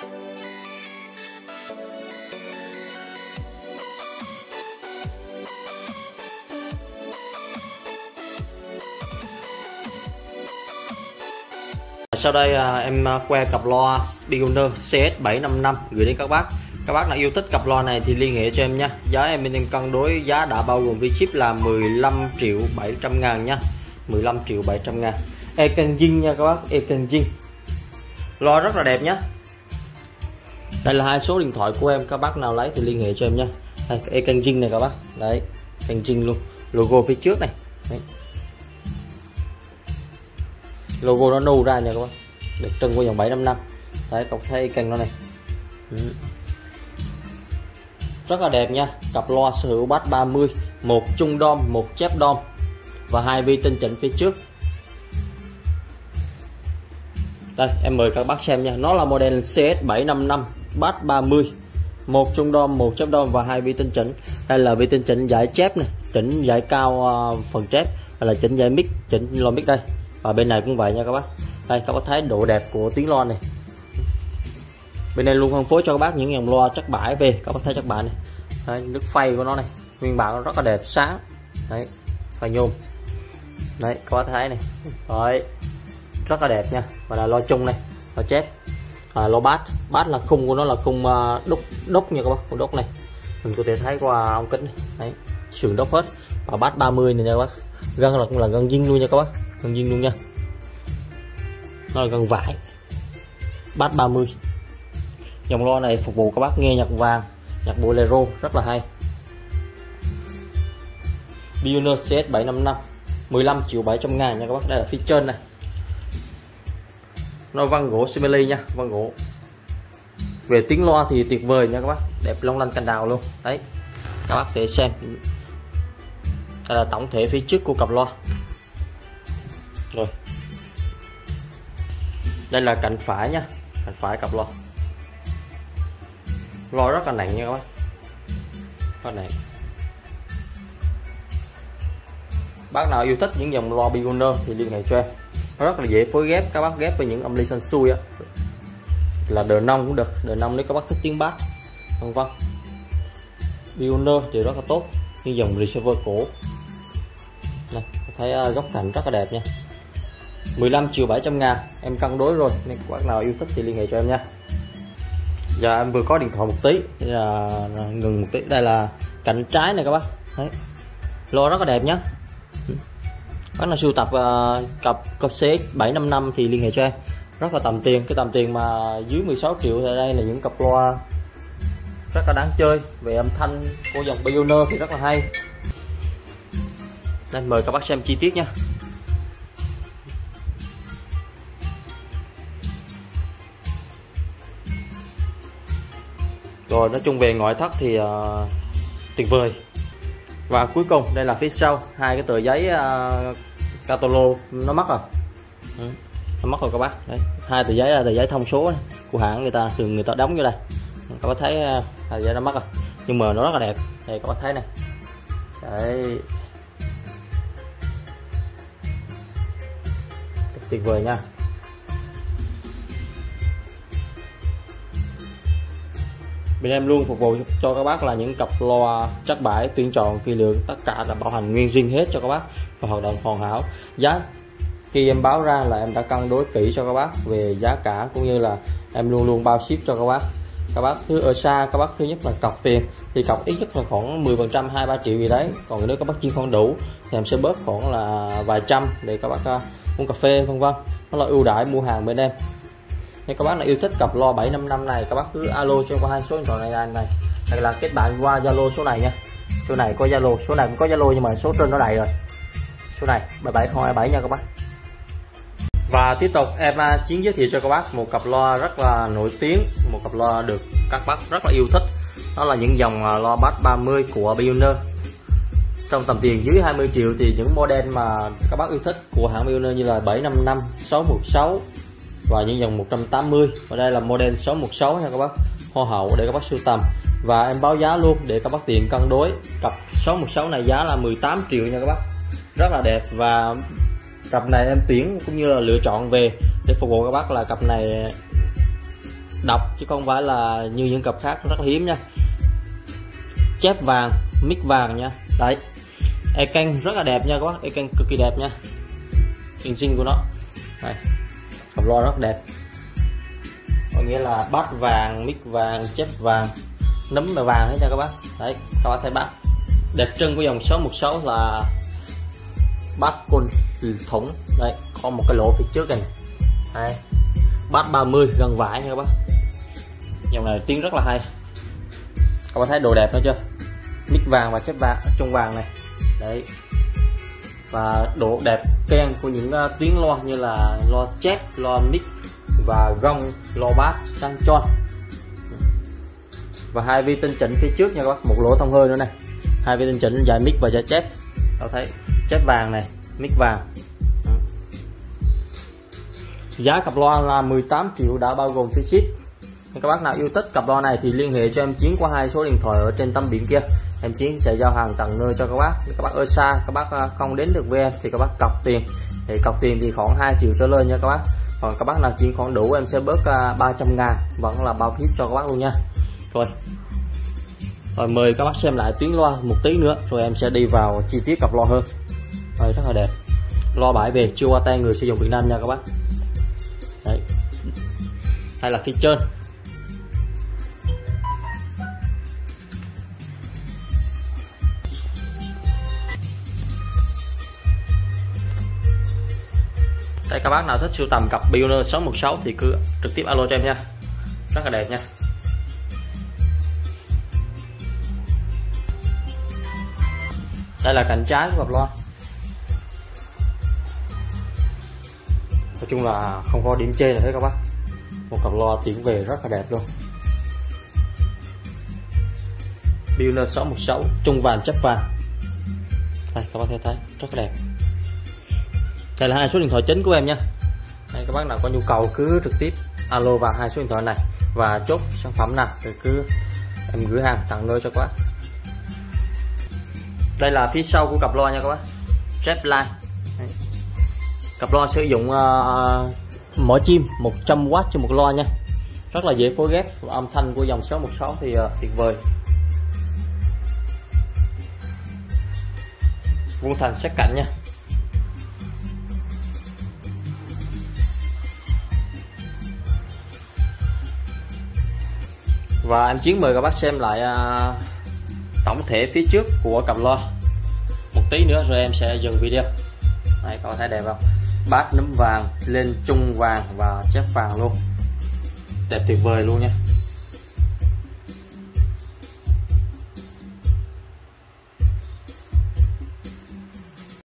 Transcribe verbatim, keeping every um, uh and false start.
Sau đây à, em que cặp loa Pioneer C S bảy năm năm gửi đến các bác. Các bác nào yêu thích cặp loa này thì liên hệ cho em nha. Giá em bên em cân đối giá đã bao gồm phí ship là mười lăm triệu bảy trăm ngàn nha. mười lăm triệu bảy trăm ngàn. Ekanjin nha các bác, Ekanjin. Loa rất là đẹp nhé. Đây là hai số điện thoại của em, các bác nào lấy thì liên hệ cho em nha. Đây, Ekanjin này các bác. Đấy, Ekanjin luôn. Logo phía trước này. Đấy. Logo nó nâu ra nha các bác, được trưng của dòng bảy năm năm. Đấy, cọc thấy kênh nó này. Ừ. Rất là đẹp nha. Cặp loa sở hữu bass ba mươi, một trung dom, một chép dom và hai vi tinh chỉnh phía trước. Đây em mời các bác xem nha. Nó là model C S bảy năm năm, bass ba mươi, một trung dom, một chép dom và hai vi tinh chỉnh. Đây là vi tinh chỉnh giải chép này, chỉnh giải cao uh, phần chép, hay là chỉnh giải mic, chỉnh loa mic đây. Và bên này cũng vậy nha các bác. Đây các bác thấy độ đẹp của tiếng loa này. Bên này luôn phân phối cho các bác những dòng loa chất bãi về. Các bác thấy chất bãi này. Đấy, nước phay của nó này, nguyên bản nó rất là đẹp, sáng. Đấy, phay nhôm. Đấy các bác thấy này. Đấy, rất là đẹp nha. Và là loa chung này, loa chép, à, loa bass. Bass là khung của nó là khung đúc đúc nha các bác, khung đúc này. Mình có thể thấy qua ống kính này. Đấy, sườn đúc hết. Và bass ba mươi này nha các bác. Gân là cũng là gân zin luôn nha các bác. Gân zin luôn nha. Nó là gân vải. Bass ba mươi. Dòng loa này phục vụ các bác nghe nhạc vàng, nhạc bolero rất là hay. Pioneer C S bảy năm năm, mười lăm triệu bảy trăm ngàn nha các bác. Đây là phía trên này. Nó vân gỗ simili nha, vân gỗ. Về tiếng loa thì tuyệt vời nha các bác, đẹp long lanh cành đào luôn. Đấy, các bác để xem. Đây là tổng thể phía trước của cặp loa. Rồi, đây là cạnh phải nha, cạnh phải cặp loa. Loa rất là nặng nha các bác, rất nặng. Bác nào yêu thích những dòng loa Pioneer thì liên hệ cho em. Nó rất là dễ phối ghép, các bác ghép với những âm ly xanh xui á, là đờ nông cũng được, đờ nông nếu các bác thích tiếng bass, vân vân. Pioneer thì rất là tốt. Như dòng receiver cổ này, thấy góc cạnh rất là đẹp nha. Mười lăm triệu bảy trăm ngàn, em cân đối rồi nên các bác nào yêu thích thì liên hệ cho em nha. Giờ em vừa có điện thoại một tí là ngừng một tí. Đây là cạnh trái này các bác. Đấy, loa rất là đẹp nhé. Bác nào sưu tập uh, cặp cặp C S bảy năm năm thì liên hệ cho em. Rất là tầm tiền, cái tầm tiền mà dưới mười sáu triệu thì đây là những cặp loa rất là đáng chơi. Về âm thanh của dòng Pioneer thì rất là hay. Đây, mời các bác xem chi tiết nha. Rồi, nói chung về ngoại thất thì uh, tuyệt vời. Và cuối cùng đây là phía sau, hai cái tờ giấy uh, catalog nó mất rồi. Ừ, nó mất rồi các bác. Đấy, hai tờ giấy là tờ giấy thông số này, của hãng người ta thường người ta đóng vô đây. Các bác thấy uh, tờ giấy nó mất rồi, nhưng mà nó rất là đẹp. Đây các bác thấy này. Đấy, tuyệt vời nha. Bên em luôn phục vụ cho các bác là những cặp loa chất bãi tuyển chọn kỹ lưỡng, tất cả là bảo hành nguyên zin hết cho các bác và hoạt động hoàn hảo. Giá khi em báo ra là em đã cân đối kỹ cho các bác về giá cả, cũng như là em luôn luôn bao ship cho các bác. Các bác thứ ở xa, các bác thứ nhất là cọc tiền thì cọc ít nhất là khoảng mười phần trăm, hai ba triệu gì đấy. Còn nếu các bác chi không đủ thì em sẽ bớt khoảng là vài trăm để các bác uh, uống cà phê vân vân. Nó là ưu đãi mua hàng bên em. Nếu các bác nào yêu thích cặp loa bảy năm năm này, các bác cứ alo cho qua hai số điện thoại này, này này hay là kết bạn qua Zalo số này nha. Số này có Zalo, số này cũng có Zalo nhưng mà số trên nó đầy rồi. Số này bảy bảy không hai bảy nha các bác. Và tiếp tục em Chiến giới thiệu cho các bác một cặp loa rất là nổi tiếng, một cặp loa được các bác rất là yêu thích. Đó là những dòng loa bass ba mươi của Pioneer. Trong tầm tiền dưới hai mươi triệu thì những model mà các bác yêu thích của hãng Pioneer như là bảy năm năm, sáu một sáu và những dòng một trăm tám mươi. Và đây là model sáu một sáu nha các bác, hoa hậu để các bác sưu tầm. Và em báo giá luôn để các bác tiện cân đối. Cặp sáu một sáu này giá là mười tám triệu nha các bác, rất là đẹp. Và cặp này em tuyển cũng như là lựa chọn về để phục vụ các bác là cặp này độc chứ không phải là như những cặp khác, rất là hiếm nha. Chép vàng, mic vàng nha. Đấy, e canh rất là đẹp nha các bác, e canh cực kỳ đẹp nha, zin zin của nó. Đây, cặp loa rất đẹp, có nghĩa là bass vàng, mic vàng, chép vàng, nấm là vàng hết nha các bác. Đấy, các bác thấy bass đẹp trưng của dòng sáu một sáu là bass côn thủng. Đây, có một cái lỗ phía trước này. Đây, bass ba mươi gần vải nha các bác. Dòng này tiếng rất là hay, các bác thấy đồ đẹp nữa chưa? Mic vàng và chép vàng, trung vàng này. Đấy, và độ đẹp keng của những uh, tiếng loa như là loa chép, loa mic và gong, loa bass sang tròn. Và hai vi tinh chỉnh phía trước nha các bác, một lỗ thông hơi nữa này, hai vi tinh chỉnh dài mic và dài chép. Các thấy chép vàng này, mic vàng. Giá cặp loa là mười tám triệu đã bao gồm phí ship. Các bác nào yêu thích cặp loa này thì liên hệ cho em Chiến qua hai số điện thoại ở trên tấm biển kia. Em Chiến sẽ giao hàng tận nơi cho các bác. Các bác ở xa, các bác không đến được với em thì các bác cọc tiền. Thì cọc tiền thì khoảng hai triệu trở lên nha các bác. Còn các bác nào chuyển khoản đủ em sẽ bớt ba trăm ngàn, vẫn là bao phí cho các bác luôn nha. Rồi, rồi mời các bác xem lại tiếng loa một tí nữa rồi em sẽ đi vào chi tiết cặp loa hơn. Rồi, rất là đẹp. Loa bãi về chưa qua tay người sử dụng Việt Nam nha các bác. Đấy, hay là phía trên. Đây, các bác nào thích sưu tầm cặp Pioneer sáu một sáu thì cứ trực tiếp alo cho em nha, rất là đẹp nha. Đây là cạnh trái của cặp loa, nói chung là không có điểm chê nào hết các bác. Một cặp loa tiếng về rất là đẹp luôn. Pioneer sáu một sáu trung vàng chép vàng. Đây, các bác thấy thấy rất là đẹp. Đây là hai số điện thoại chính của em nha. Đây, các bác nào có nhu cầu cứ trực tiếp alo vào hai số điện thoại này và chốt sản phẩm nào thì cứ em gửi hàng tặng nơi cho các bác. Đây là phía sau của cặp loa nha các bác, Strapline. Cặp loa sử dụng uh, mỏ chim một trăm oát cho một loa nha, rất là dễ phối ghép. Âm thanh của dòng sáu một sáu thì uh, tuyệt vời. Vuông thành sát cạnh nha. Và em Chiến mời các bác xem lại uh, tổng thể phía trước của cặp loa một tí nữa rồi em sẽ dừng video. Đây, các bạn thấy đẹp không? Bass nấm vàng lên trung vàng và chép vàng luôn, đẹp tuyệt vời luôn nha.